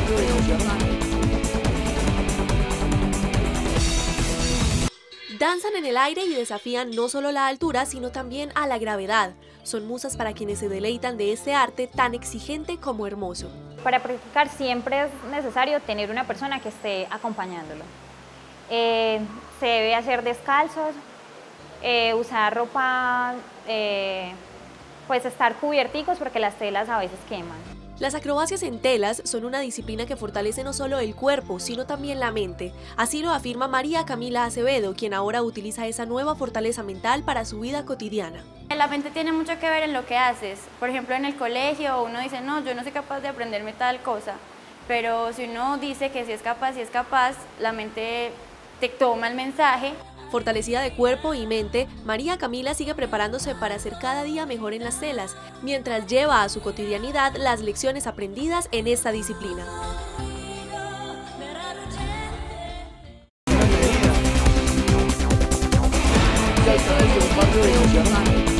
Danzan en el aire y desafían no solo la altura, sino también a la gravedad. Son musas para quienes se deleitan de este arte tan exigente como hermoso. Para practicar siempre es necesario tener una persona que esté acompañándolo. Se debe hacer descalzos, usar ropa, pues estar cubierticos porque las telas a veces queman. Las acrobacias en telas son una disciplina que fortalece no solo el cuerpo, sino también la mente. Así lo afirma María Camila Acevedo, quien ahora utiliza esa nueva fortaleza mental para su vida cotidiana. La mente tiene mucho que ver en lo que haces. Por ejemplo, en el colegio uno dice, no, yo no soy capaz de aprenderme tal cosa. Pero si uno dice que sí es capaz, la mente te toma el mensaje. Fortalecida de cuerpo y mente, María Camila sigue preparándose para ser cada día mejor en las telas, mientras lleva a su cotidianidad las lecciones aprendidas en esta disciplina. Barrio de